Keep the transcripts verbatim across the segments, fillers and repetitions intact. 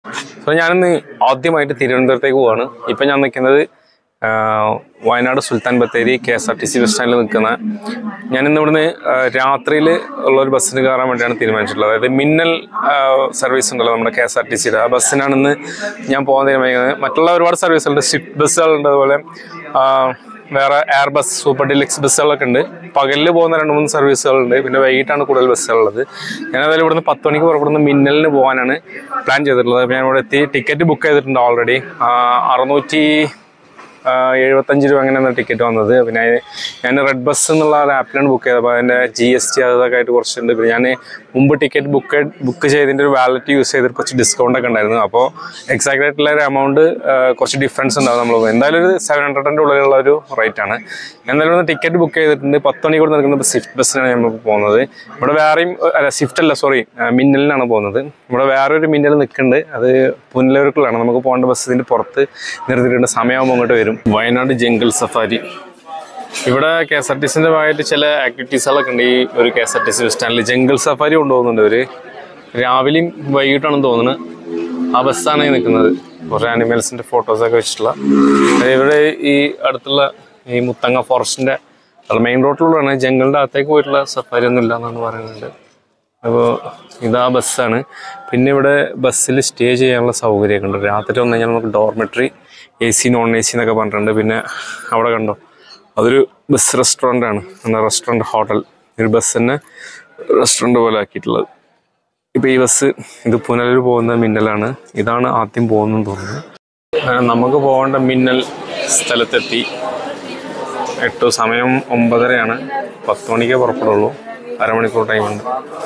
So ഞാനിന്ന് ആദ്യമായിട്ട് തിരുവനന്തപുരത്തേക്ക് പോവാണ്. ഇപ്പം ഞാൻ നിൽക്കുന്നത് Wayanad Sultan Bathery K S R T C bus സ്റ്റാൻഡിൽ നിൽക്കുന്ന ഞാനിന്ന് ഇവിടുന്ന് രാത്രിയിൽ ഉള്ളൊരു ബസ്സിന് കയറാൻ വേണ്ടിയാണ് തീരുമാനിച്ചിട്ടുള്ളത്. അതായത് മിന്നൽ സർവീസ് ഉണ്ടല്ലോ നമ്മുടെ കെ എസ് ആർ ടി സിയുടെ, ആ ബസ്സിനാണെന്ന് ഞാൻ പോകാൻ തീരുമാനിക്കുന്നത്. മറ്റുള്ള ഒരുപാട് സർവീസുകളുണ്ട്, സ്വിഫ്റ്റ് ബസ്സുകളുണ്ട്, അതുപോലെ വേറെ എയർ ബസ്, സൂപ്പർ ഡിലക്സ് ബസ്സുകളൊക്കെ ഉണ്ട്. പകലിൽ പോകുന്ന രണ്ട് മൂന്ന് സർവീസുകളുണ്ട്, പിന്നെ വൈകിട്ടാണ് കൂടുതൽ ബസ്സുകളുള്ളത്. ഞാനതായാലും ഇവിടുന്ന് പത്ത് മണിക്ക് പുറപ്പെടുന്ന മിന്നലിന് പോകാനാണ് പ്ലാൻ ചെയ്തിട്ടുള്ളത്. അപ്പോൾ ഞാൻ ഇവിടെ എത്തി ടിക്കറ്റ് ബുക്ക് ചെയ്തിട്ടുണ്ട് ഓൾറെഡി. അറുന്നൂറ്റി എഴുപത്തഞ്ച് രൂപ അങ്ങനെയാണ് ടിക്കറ്റ് വന്നത്. പിന്നെ ഞാൻ റെഡ് ബസ് എന്നുള്ള ഒരു ആപ്പിലാണ് ബുക്ക് ചെയ്തത്. അപ്പോൾ അതിൻ്റെ ജി എസ് ടി അതൊക്കെ ആയിട്ട് കുറച്ചുണ്ട്. പിന്നെ ഞാൻ മുമ്പ് ടിക്കറ്റ് ബുക്ക് ബുക്ക് ചെയ്തതിൻ്റെ ഒരു വാലറ്റ് യൂസ് ചെയ്തിട്ട് കുറച്ച് ഡിസ്കൗണ്ട് ഒക്കെ ഉണ്ടായിരുന്നു. അപ്പോൾ എക്സാക്റ്റ് ആയിട്ടുള്ള ഒരു എമൗണ്ട് കുറച്ച് ഡിഫറൻസ് ഉണ്ടാവും. നമ്മൾ എന്തായാലും ഒരു സെവൻ ഹൺഡ്രഡിൻ്റെ ഉള്ളിലുള്ള ഒരു റേറ്റ് ആണ്. എന്തായാലും ഒന്ന് ടിക്കറ്റ് ബുക്ക് ചെയ്തിട്ടുണ്ട്. പത്ത് മണിക്ക് കൂടെ നിൽക്കുന്നത് സ്വിഫ്റ്റ് ബസ്സിനാണ് നമ്മൾ പോകുന്നത്. ഇവിടെ വേറെയും അല്ല സ്വിഫ്റ്റ് അല്ല സോറി മിന്നലിനാണ് പോകുന്നത്. ഇവിടെ വേറൊരു മിന്നൽ നിൽക്കുന്നുണ്ട്, അത് പുനലൂർക്കുള്ളതാണ്. നമുക്ക് പോകേണ്ട ബസ് ഇതിൻ്റെ പുറത്ത് നിർത്തിയിട്ടുണ്ട്. സമയമാകുമ്പോൾ അങ്ങോട്ട് വരും. Wayanad jungle safari. ഇവിടെ കെ എസ് ആർ ടി സിൻ്റെ ഭാഗമായിട്ട് ചില ആക്ടിവിറ്റീസുകളൊക്കെ ഉണ്ട്. ഈ ഒരു K S R T C bus സ്റ്റാൻഡിൽ ജംഗിൾ സഫാരി കൊണ്ടുപോകുന്നുണ്ട് അവർ. രാവിലെയും വൈകിട്ടാണെന്ന് തോന്നുന്നത്. ആ ബസ്സാണ് ഈ നിൽക്കുന്നത്. കുറേ ആനിമൽസിൻ്റെ ഫോട്ടോസൊക്കെ വെച്ചിട്ടുള്ള. ഇവിടെ ഈ അടുത്തുള്ള ഈ മുത്തങ്ങ ഫോറസ്റ്റിൻ്റെ മെയിൻ റോഡിലൂടെയാണ്. ജംഗിളിൻ്റെ അകത്തേക്ക് പോയിട്ടുള്ള സഫാരി ഒന്നും ഇല്ല എന്നാണ് പറയുന്നത്. അപ്പോൾ ഇതാ ബസ്സാണ്. പിന്നെ ഇവിടെ ബസ്സിൽ സ്റ്റേ ചെയ്യാനുള്ള സൗകര്യമൊക്കെ ഉണ്ട്. രാത്രി വന്നു കഴിഞ്ഞാൽ നമുക്ക് dormitory, A C non A C എന്നൊക്കെ പറഞ്ഞിട്ടുണ്ട്. പിന്നെ അവിടെ കണ്ടോ, അതൊരു ബസ് റെസ്റ്റോറൻ്റ് ആണ്, എന്നാൽ റെസ്റ്റോറൻറ്റ് ഹോട്ടൽ. ഒരു ബസ് തന്നെ റെസ്റ്റോറൻറ്റ് പോലെ ആക്കിയിട്ടുള്ളത്. ഇപ്പോൾ ഈ ബസ് ഇത് പുനലൂർ പോകുന്ന മിന്നലാണ്. ഇതാണ് ആദ്യം പോകുന്നതെന്ന് തോന്നുന്നു. നമുക്ക് പോകേണ്ട മിന്നൽ സ്ഥലത്തെത്തി. എട്ട് സമയം ഒമ്പതരയാണ്. പത്ത് മണിക്കേ പുറപ്പെടുള്ളൂ. അരമണിക്കൂർ ടൈമുണ്ട്.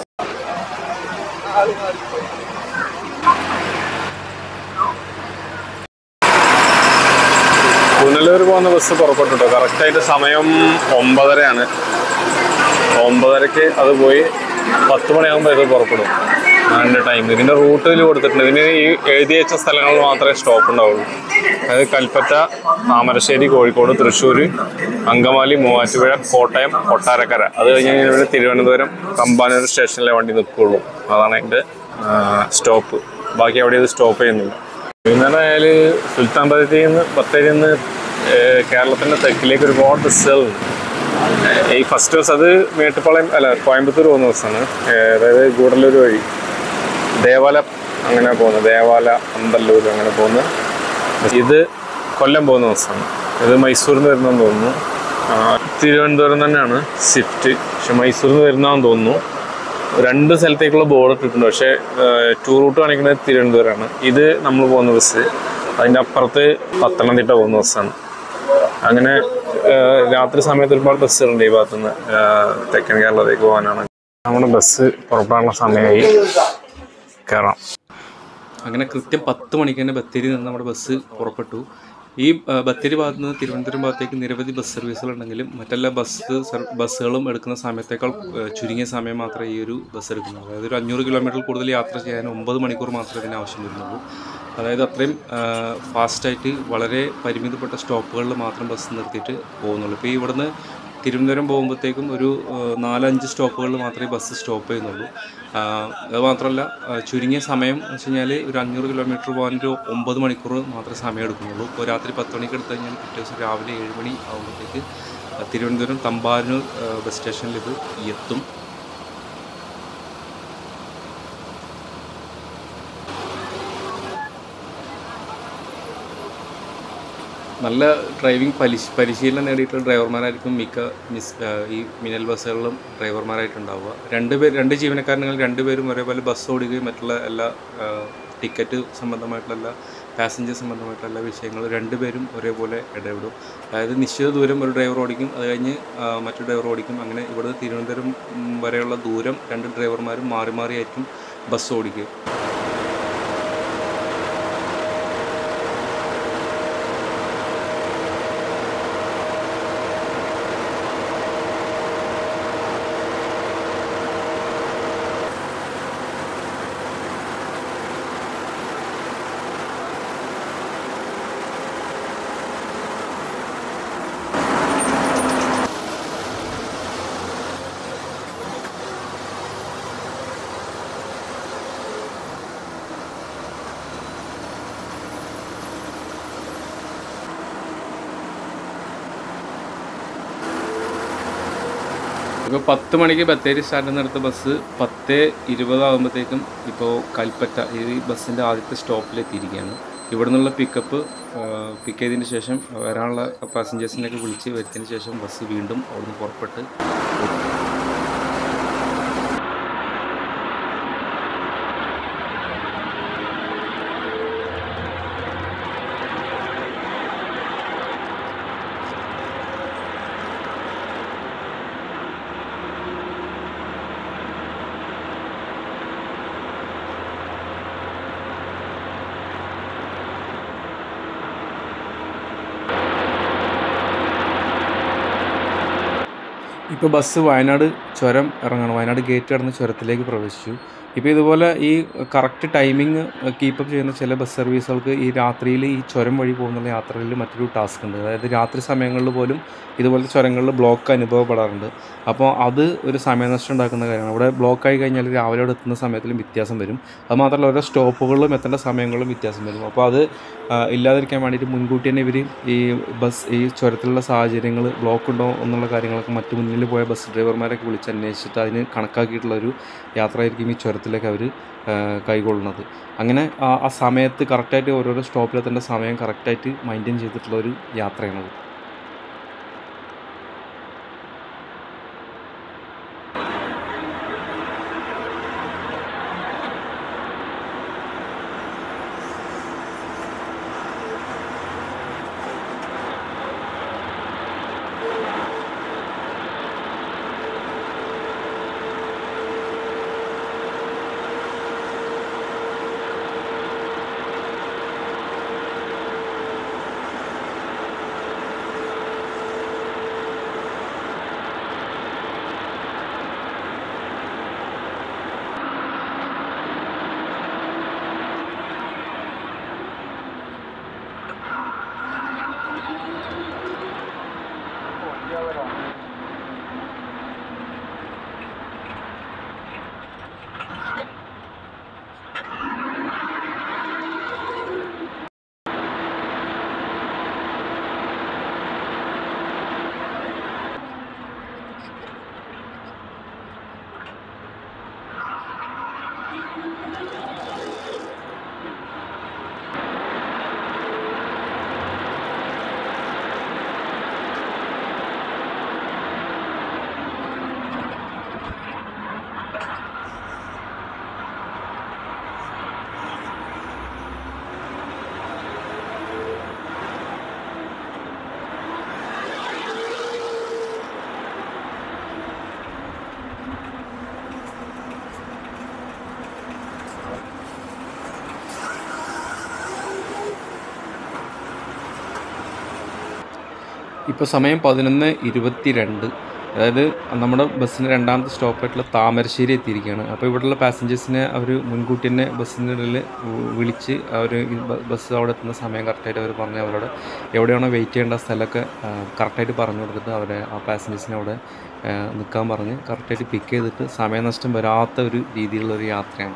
പുനലൂർ പോകുന്ന ബസ് പുറപ്പെട്ടിട്ടോ. കറക്റ്റായിട്ട് സമയം ഒമ്പതരയാണ്. ഒമ്പതരയ്ക്ക് അത് പോയി പത്ത് മണിയാകുമ്പോൾ ഇത് പുറപ്പെടും. അതിൻ്റെ ടൈം ഇതിൻ്റെ റൂട്ടിൽ കൊടുത്തിട്ടുണ്ട്. ഇതിന് ഈ എഴുതി വെച്ച സ്ഥലങ്ങളിൽ മാത്രമേ സ്റ്റോപ്പ് ഉണ്ടാവുള്ളൂ. അതായത് കൽപ്പറ്റ, താമരശ്ശേരി, കോഴിക്കോട്, തൃശ്ശൂർ, അങ്കമാലി, മൂവാറ്റുപുഴ, കോട്ടയം, കൊട്ടാരക്കര. അത് കഴിഞ്ഞ് കഴിഞ്ഞാൽ തിരുവനന്തപുരം തമ്പാനൂർ സ്റ്റേഷനിലെ വണ്ടി നിൽക്കുകയുള്ളൂ. അതാണ് അതിൻ്റെ സ്റ്റോപ്പ്. ബാക്കി അവിടെ ഇത് സ്റ്റോപ്പ് ചെയ്യുന്നില്ല. വൈകുന്നേരമായാൽ സുൽത്താൻ ബത്തേരിയിൽ നിന്ന് ബത്തേരിയിൽ നിന്ന് കേരളത്തിൻ്റെ തെക്കിലേക്ക് ഒരുപാട് ബസ്സുകളുണ്ട്. ഈ ഫസ്റ്റ് ബസ് അത് മേട്ടുപ്പാളയം അല്ല കോയമ്പത്തൂർ പോകുന്ന ബസ്സാണ്. അതായത് ഗൂഡല്ലൂർ വഴി ദേവാല അങ്ങനെ പോകുന്നത്. ദേവാല, അമ്പല്ലൂർ അങ്ങനെ പോകുന്ന. ഇത് കൊല്ലം പോകുന്ന ബസ്സാണ്. ഇത് മൈസൂരിൽ നിന്ന് വരുന്നതെന്ന് തോന്നുന്നു. തിരുവനന്തപുരം തന്നെയാണ് സ്വിഫ്റ്റ്, പക്ഷെ മൈസൂരിൽ നിന്ന് വരുന്നതെന്ന് തോന്നുന്നു. രണ്ട് സ്ഥലത്തേക്കുള്ള ബോർഡ് ഇട്ടിട്ടുണ്ട്, പക്ഷേ ടൂർ റൂട്ട് കാണിക്കുന്നത് തിരുവനന്തപുരമാണ്. ഇത് നമ്മൾ പോകുന്ന ബസ്. അതിൻ്റെ അപ്പുറത്ത് പത്തനംതിട്ട പോകുന്ന ബസ്സാണ്. അങ്ങനെ രാത്രി സമയത്ത് ഒരുപാട് ബസ്സുകളുണ്ട് ഈ ഭാഗത്തുനിന്ന് തെക്കൻ കേരളത്തിലേക്ക് പോകാനാണ്. നമ്മുടെ ബസ് പുറപ്പെടാനുള്ള സമയമായി, കയറാം. അങ്ങനെ കൃത്യം പത്ത് മണിക്ക് തന്നെ ബത്തേരിയിൽ നിന്ന് നമ്മുടെ ബസ് പുറപ്പെട്ടു. ഈ ബത്തേരി ഭാഗത്ത് നിന്ന് തിരുവനന്തപുരം ഭാഗത്തേക്ക് നിരവധി ബസ് സർവീസുകൾ ഉണ്ടെങ്കിലും മറ്റെല്ലാ ബസ് ബസ്സുകളും എടുക്കുന്ന സമയത്തേക്കാൾ ചുരുങ്ങിയ സമയം മാത്രമേ ഈ ഒരു ബസ് എടുക്കുന്നുള്ളൂ. അതായത് ഒരു അഞ്ഞൂറ് കിലോമീറ്റർ കൂടുതൽ യാത്ര ചെയ്യാൻ ഒമ്പത് മണിക്കൂർ മാത്രമേ ഇതിന് ആവശ്യം വരുന്നുള്ളൂ. അതായത് അത്രയും ഫാസ്റ്റായിട്ട് വളരെ പരിമിതപ്പെട്ട സ്റ്റോപ്പുകളിൽ മാത്രം ബസ് നിർത്തിയിട്ട് പോകുന്നുള്ളൂ. ഇപ്പോൾ ഈ ഇവിടുന്ന് തിരുവനന്തപുരം പോകുമ്പോഴത്തേക്കും ഒരു നാലഞ്ച് സ്റ്റോപ്പുകളിൽ മാത്രമേ ബസ് സ്റ്റോപ്പ് ചെയ്യുന്നുള്ളൂ. അത് മാത്രമല്ല ചുരുങ്ങിയ സമയം എന്ന് വെച്ച് കഴിഞ്ഞാൽ ഒരു അഞ്ഞൂറ് കിലോമീറ്റർ പോകാൻ ഒരു ഒമ്പത് മണിക്കൂർ മാത്രമേ സമയം എടുക്കുന്നുള്ളൂ. ഇപ്പോൾ രാത്രി പത്ത് മണിക്ക് എടുത്തു കഴിഞ്ഞാൽ പിറ്റേ ദിവസം രാവിലെ ഏഴ് മണി ആകുമ്പോഴത്തേക്ക് തിരുവനന്തപുരം തമ്പാനൂർ ബസ് സ്റ്റേഷനിൽ ഇത് എത്തും. നല്ല ഡ്രൈവിംഗ് പരിശ് പരിശീലനം നേടിയിട്ടുള്ള ഡ്രൈവർമാരായിരിക്കും മിക്ക മിസ് ഈ മിന്നൽ ബസ്സുകളിലും ഡ്രൈവർമാരായിട്ടുണ്ടാവുക. രണ്ട് പേർ രണ്ട് ജീവനക്കാരനെങ്കിൽ രണ്ടുപേരും ഒരേപോലെ ബസ് ഓടുകയും മറ്റുള്ള എല്ലാ ടിക്കറ്റ് സംബന്ധമായിട്ടുള്ള എല്ലാ പാസഞ്ചർ സംബന്ധമായിട്ടുള്ള എല്ലാ വിഷയങ്ങളും രണ്ടുപേരും ഒരേപോലെ ഇടപെടും. അതായത് നിശ്ചിത ദൂരം ഒരു ഡ്രൈവർ ഓടിക്കും, അത് കഴിഞ്ഞ് മറ്റു ഡ്രൈവർ ഓടിക്കും. അങ്ങനെ ഇവിടെ തിരുവനന്തപുരം വരെയുള്ള ദൂരം രണ്ട് ഡ്രൈവർമാരും മാറി മാറിയായിരിക്കും ബസ് ഓടിക്കുക. ഇപ്പോൾ പത്ത് മണിക്ക് ബത്തേരി സ്റ്റാൻഡിൽ നിന്ന് എടുത്ത ബസ് പത്ത് ഇരുപതാകുമ്പോഴത്തേക്കും ഇപ്പോൾ കൽപ്പറ്റ ഈ ബസ്സിൻ്റെ ആദ്യത്തെ സ്റ്റോപ്പിലെത്തിയിരിക്കുകയാണ്. ഇവിടെ നിന്നുള്ള പിക്കപ്പ് പിക്ക് ചെയ്തതിന് ശേഷം വരാനുള്ള പാസഞ്ചേഴ്സിനെയൊക്കെ വിളിച്ച് വരുത്തിയതിന് ശേഷം ബസ് വീണ്ടും അവിടുന്ന് പുറപ്പെട്ട് ഇപ്പോൾ ബസ് വയനാട് ചുരം ഇറങ്ങണം. വയനാട് ഗേറ്റ് കടന്ന് ചുരത്തിലേക്ക് പ്രവേശിച്ചു. ഇപ്പോൾ ഇതുപോലെ ഈ കറക്റ്റ് ടൈമിങ് കീപ്പപ്പ് ചെയ്യുന്ന ചില ബസ് സർവീസുകൾക്ക് ഈ രാത്രിയിൽ ഈ ചുരം വഴി പോകുന്ന യാത്രയിൽ മറ്റൊരു ടാസ്ക് ഉണ്ട്. അതായത് രാത്രി സമയങ്ങളിൽ പോലും ഇതുപോലത്തെ ചുരങ്ങളിൽ ബ്ലോക്ക് അനുഭവപ്പെടാറുണ്ട്. അപ്പോൾ അത് ഒരു സമയനഷ്ടം ഉണ്ടാക്കുന്ന കാര്യമാണ്. അവിടെ ബ്ലോക്കായി കഴിഞ്ഞാൽ രാവിലെ അവിടെ എത്തുന്ന സമയത്തിലും വ്യത്യാസം വരും. അതുമാത്രമല്ല ഓരോ സ്റ്റോപ്പുകളിലും എത്തേണ്ട സമയങ്ങളിലും വ്യത്യാസം വരും. അപ്പോൾ അത് ഇല്ലാതിരിക്കാൻ വേണ്ടിയിട്ട് മുൻകൂട്ടി തന്നെ ഇവർ ഈ ബസ് ഈ ചുരത്തിലുള്ള സാഹചര്യങ്ങൾ ബ്ലോക്ക് ഉണ്ടോ എന്നുള്ള കാര്യങ്ങളൊക്കെ മറ്റു മുന്നിൽ പോയ ബസ് ഡ്രൈവർമാരൊക്കെ വിളിച്ച് അന്വേഷിച്ചിട്ട് അതിന് കണക്കാക്കിയിട്ടുള്ളൊരു യാത്രയായിരിക്കും ഈ ചുരത്തിലേക്ക് അവർ കൈകൊള്ളുന്നത്. അങ്ങനെ ആ സമയത്ത് കറക്റ്റായിട്ട് ഓരോരോ സ്റ്റോപ്പിലെത്തേണ്ട സമയം കറക്റ്റായിട്ട് മെയിൻറ്റെയിൻ ചെയ്തിട്ടുള്ളൊരു യാത്രയാണത്. ഇപ്പോൾ സമയം പതിനൊന്ന് ഇരുപത്തി രണ്ട്. അതായത് നമ്മുടെ ബസ്സിന് രണ്ടാമത്തെ സ്റ്റോപ്പായിട്ടുള്ള താമരശ്ശേരി എത്തിയിരിക്കുകയാണ്. അപ്പോൾ ഇവിടെയുള്ള പാസഞ്ചേഴ്സിനെ അവർ മുൻകൂട്ടി തന്നെ ബസ്സിൻ്റെ ഇടയിൽ വിളിച്ച് അവർ ബസ് അവിടെ എത്തുന്ന സമയം കറക്റ്റായിട്ട് അവർ പറഞ്ഞ് അവരോട് എവിടെയാണോ വെയിറ്റ് ചെയ്യേണ്ട സ്ഥലമൊക്കെ കറക്റ്റായിട്ട് പറഞ്ഞു കൊടുത്തിട്ട് അവരെ ആ പാസഞ്ചേഴ്സിനെ അവിടെ നിൽക്കാൻ പറഞ്ഞ് കറക്റ്റായിട്ട് പിക്ക് ചെയ്തിട്ട് സമയനഷ്ടം വരാത്ത ഒരു രീതിയിലുള്ളൊരു യാത്രയാണ്.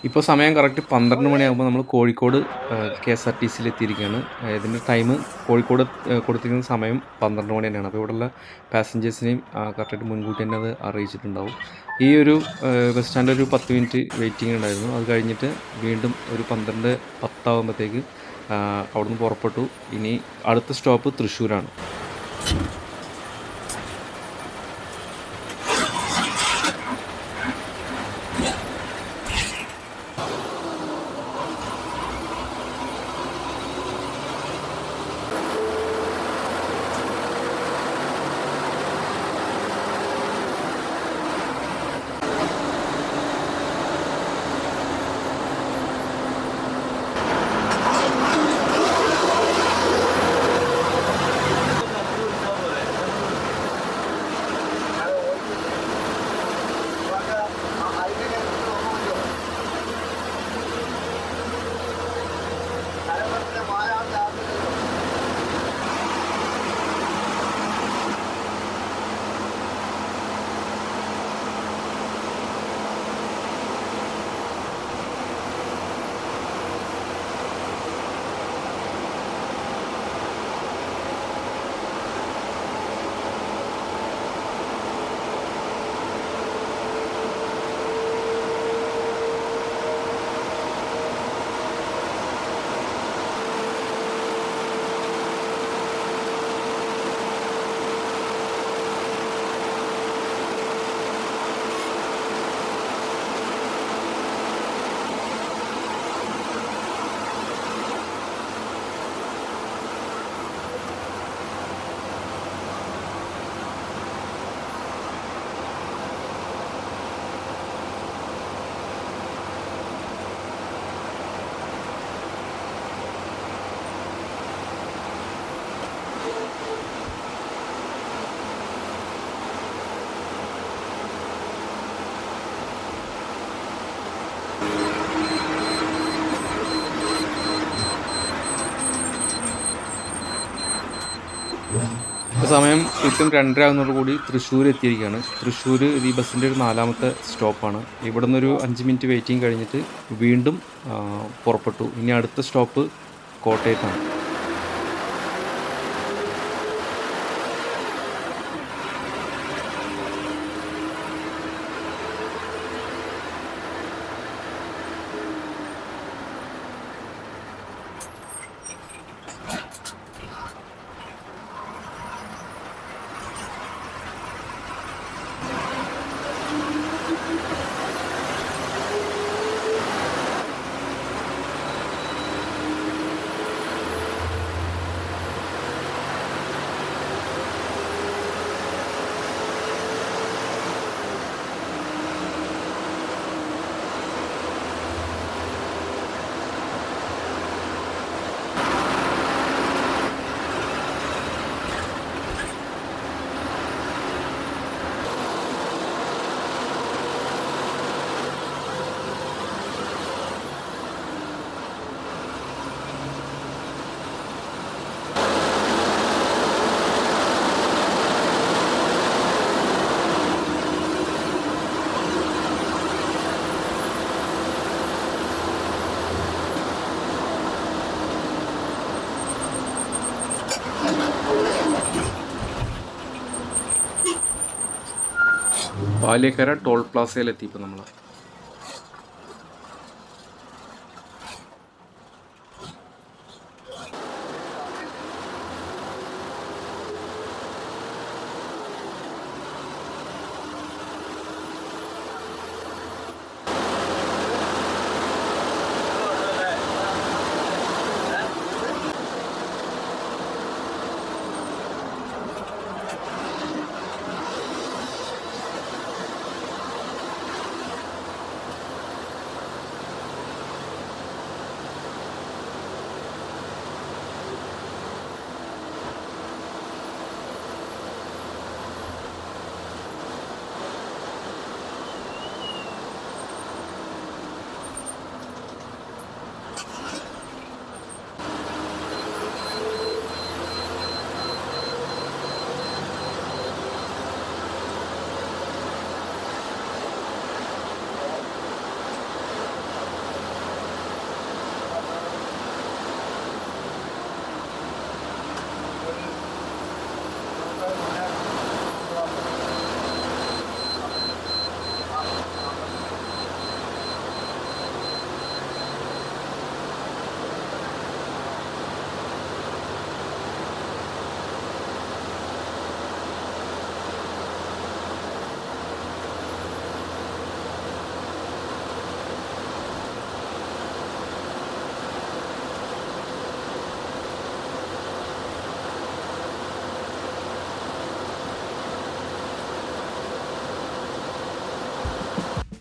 ഇപ്പോൾ സമയം കറക്റ്റ് പന്ത്രണ്ട് മണിയാകുമ്പോൾ നമ്മൾ Kozhikode K S R T സിയിൽ എത്തിയിരിക്കുകയാണ്. ഇതിൻ്റെ ടൈം കോഴിക്കോട് ഏഹ്, കൊടുത്തിരിക്കുന്ന സമയം പന്ത്രണ്ട് മണി തന്നെയാണ്. അപ്പോൾ ഇവിടെയുള്ള പാസഞ്ചേഴ്സിനെയും കറക്റ്റായിട്ട് മുൻകൂട്ടി തന്നെ അത് അറിയിച്ചിട്ടുണ്ടാവും. ഈ ഒരു ഏഹ്, ബസ് സ്റ്റാൻഡിൽ ഒരു പത്ത് മിനിറ്റ് വെയിറ്റിംഗ് ഉണ്ടായിരുന്നു. അത് കഴിഞ്ഞിട്ട് വീണ്ടും ഒരു പന്ത്രണ്ട് പത്താകുമ്പോഴത്തേക്ക് അവിടുന്ന് പുറപ്പെട്ടു. ഇനി അടുത്ത സ്റ്റോപ്പ് തൃശ്ശൂരാണ്. സമയം കൃത്യം രണ്ടര ആകുന്നതോടുകൂടി തൃശ്ശൂർ എത്തിയിരിക്കുകയാണ്. തൃശ്ശൂർ ഈ ബസ്സിൻ്റെ ഒരു നാലാമത്തെ സ്റ്റോപ്പാണ്. ഇവിടെ നിന്നൊരു അഞ്ച് മിനിറ്റ് വെയിറ്റിംഗ് കഴിഞ്ഞിട്ട് വീണ്ടും പുറപ്പെട്ടു. ഇനി അടുത്ത സ്റ്റോപ്പ് കോട്ടയത്താണ്. ബാല്യക്കര ടോൾ പ്ലാസയിലെത്തി ഇപ്പോൾ നമ്മൾ.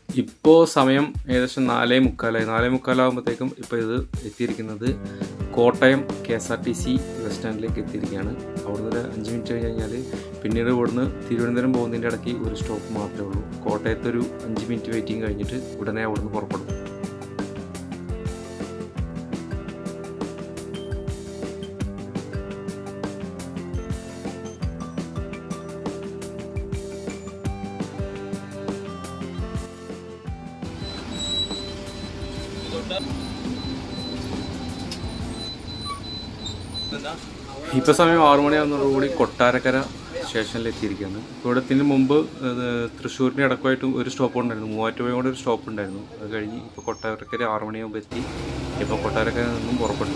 ഇപ്പോൾ സമയം ഏകദേശം നാലേ മുക്കാലായി നാലേ മുക്കാലാകുമ്പോഴത്തേക്കും ഇപ്പോൾ ഇത് എത്തിയിരിക്കുന്നത് Kottayam K S R T C bus സ്റ്റാൻഡിലേക്ക് എത്തിയിരിക്കുകയാണ്. അവിടുന്ന് ഒരു അഞ്ച് മിനിറ്റ് കഴിഞ്ഞ് കഴിഞ്ഞാൽ പിന്നീട് ഇവിടുന്ന് തിരുവനന്തപുരം പോകുന്നതിൻ്റെ ഇടയ്ക്ക് ഒരു സ്റ്റോപ്പ് മാത്രമേ ഉള്ളൂ. കോട്ടയത്തൊരു അഞ്ച് മിനിറ്റ് വെയിറ്റിംഗ് കഴിഞ്ഞിട്ട് ഉടനെ അവിടുന്ന് പുറപ്പെടും. ഇപ്പോൾ സമയം ആറു മണിയാകുന്നതോടുകൂടി കൊട്ടാരക്കര സ്റ്റേഷനിൽ എത്തിയിരിക്കുകയാണ്. ഇവിടെ എത്തുന്നതിന് മുമ്പ് തൃശ്ശൂരിൻ്റെ ഇടക്കുമായിട്ടും ഒരു സ്റ്റോപ്പ് ഉണ്ടായിരുന്നു, മൂവാറ്റുപുഴ കൂടെ ഒരു സ്റ്റോപ്പ് ഉണ്ടായിരുന്നു. അത് കഴിഞ്ഞ് ഇപ്പോൾ കൊട്ടാരക്കര ആറു മണിയാകുമ്പോൾ എത്തി. ഇപ്പോൾ കൊട്ടാരക്കര നിന്നും പുറപ്പെട്ടു.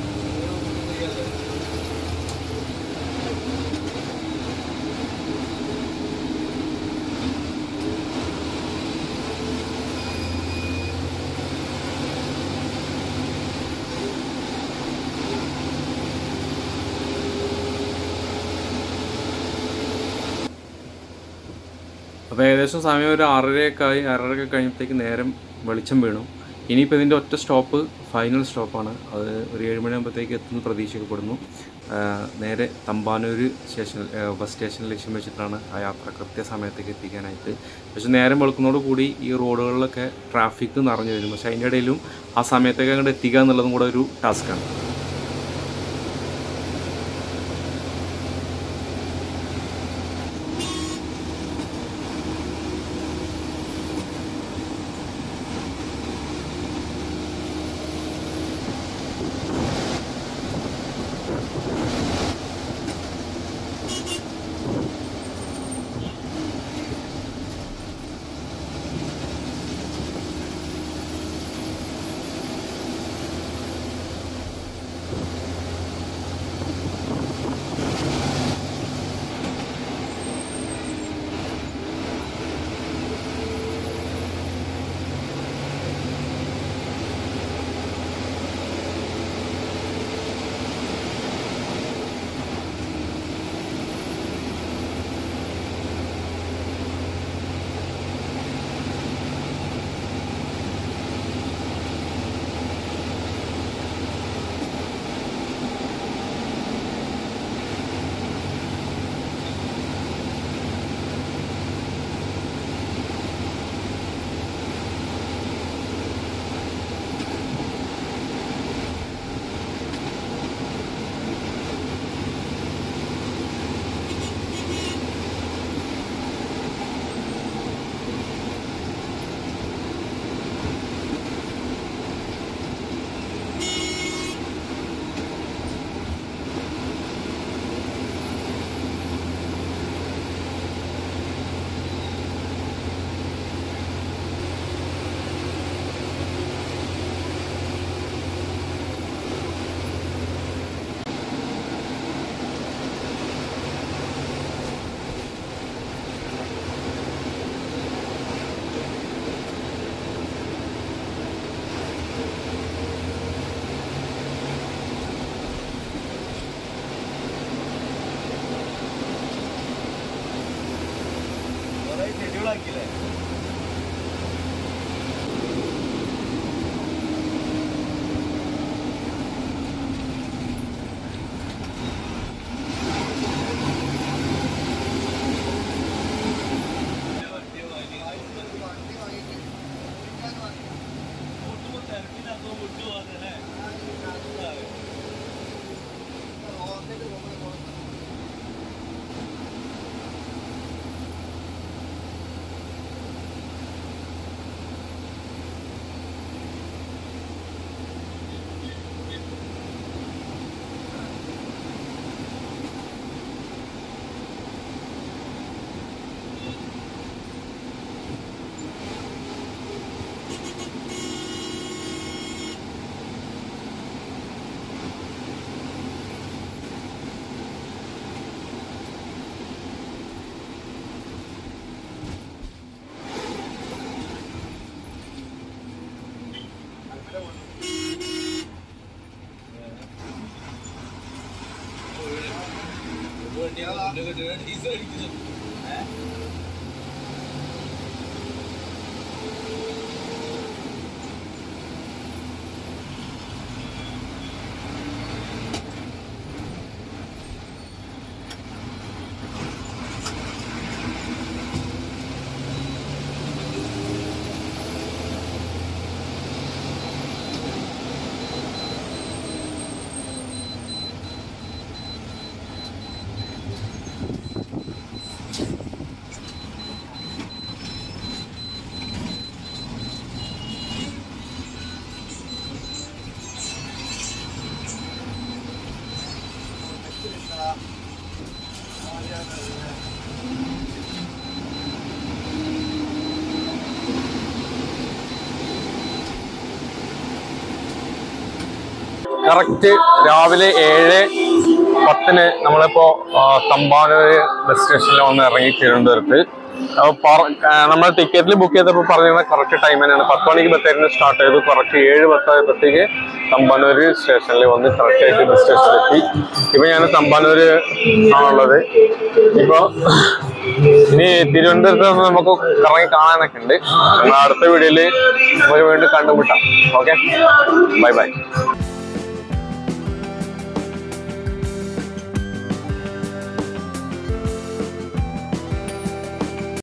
അപ്പോൾ ഏകദേശം സമയം ഒരു ആറരയൊക്കെ ആയി. ആറരയൊക്കെ കഴിഞ്ഞപ്പോഴത്തേക്ക് നേരം വെളിച്ചം വീണു. ഇനിയിപ്പോൾ ഇതിൻ്റെ ഒറ്റ സ്റ്റോപ്പ് ഫൈനൽ സ്റ്റോപ്പാണ്. അത് ഒരു ഏഴ് മണിയാകുമ്പോഴത്തേക്ക് എത്തുന്ന പ്രതീക്ഷിക്കപ്പെടുന്നു. നേരെ തമ്പാനൂർ സ്റ്റേഷൻ ബസ് സ്റ്റേഷനിൽ ലക്ഷ്യം വെച്ചിട്ടാണ് ആ യാത്ര കൃത്യസമയത്തേക്ക് എത്തിക്കാനായിട്ട്. പക്ഷേ നേരം വെളുക്കുന്നതോടുകൂടി ഈ റോഡുകളിലൊക്കെ ട്രാഫിക് നിറഞ്ഞു വരും. പക്ഷേ അതിൻ്റെ ഇടയിലും ആ സമയത്തേക്ക് അങ്ങോട്ട് എത്തിക്കുക എന്നുള്ളതും കൂടെ ഒരു ടാസ്ക്കാണ്. ഡീസൽ അടിക്കുന്നു. കറക്റ്റ് രാവിലെ ഏഴ് പത്തിന് നമ്മളിപ്പോ തമ്പാനൂര് ബസ് സ്റ്റേഷനിൽ വന്ന് ഇറങ്ങി തിരുവനന്തപുരത്ത്. നമ്മൾ ടിക്കറ്റിൽ ബുക്ക് ചെയ്തപ്പോൾ പറഞ്ഞിരുന്ന കറക്റ്റ് ടൈം തന്നെയാണ്. പത്ത് മണിക്ക് ബത്തേരിന് സ്റ്റാർട്ട് ചെയ്തു. കറക്റ്റ് ഏഴ് പത്തായപ്പോഴത്തേക്ക് തമ്പാനൂര് സ്റ്റേഷനിൽ വന്ന് കറക്റ്റ് ആയിട്ട് ബസ് സ്റ്റേഷനിലെത്തി. ഇപ്പൊ ഞാൻ തമ്പാനൂര് ആണുള്ളത്. ഇപ്പൊ ഇനി തിരുവനന്തപുരത്ത് നിന്ന് നമുക്ക് കറങ്ങി കാണാനൊക്കെ ഉണ്ട്. നമ്മൾ അടുത്ത വീഡിയോയില് നമുക്ക് വീണ്ടും കണ്ടുമുട്ടാം. Okay, bye by.